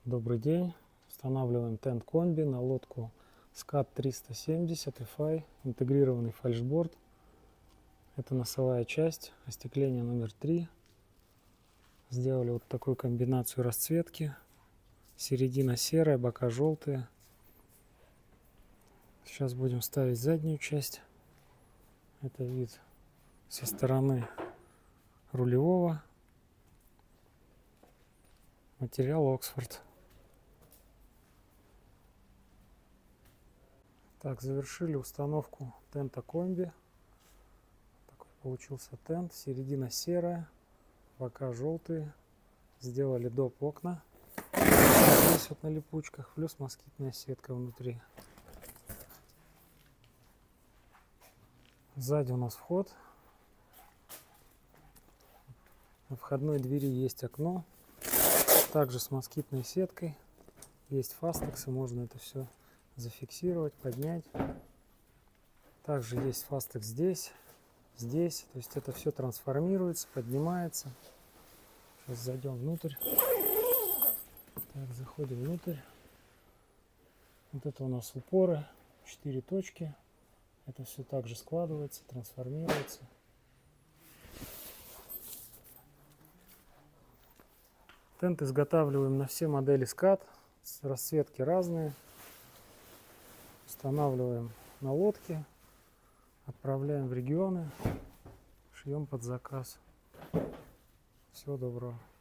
Добрый день. Устанавливаем тент комби на лодку SCAT 370 FI, интегрированный фальшборд. Это носовая часть, остекление номер 3. Сделали вот такую комбинацию расцветки. Середина серая, бока желтые. Сейчас будем ставить заднюю часть. Это вид со стороны рулевого. Материал Оксфорд. Так, завершили установку тента комби. Такой получился тент. Середина серая, бока желтые. Сделали доп окна. Здесь вот на липучках, плюс москитная сетка внутри. Сзади у нас вход. На входной двери есть окно. Также с москитной сеткой. Есть фастексы, можно это все зафиксировать, поднять. Также есть фастекс здесь, здесь. То есть это все трансформируется, поднимается. Сейчас зайдем внутрь. Так, заходим внутрь. Вот это у нас упоры, 4 точки. Это все также складывается, трансформируется. Тент изготавливаем на все модели SCAT. Расцветки разные. Устанавливаем на лодке. Отправляем в регионы. Шьем под заказ. Всего доброго.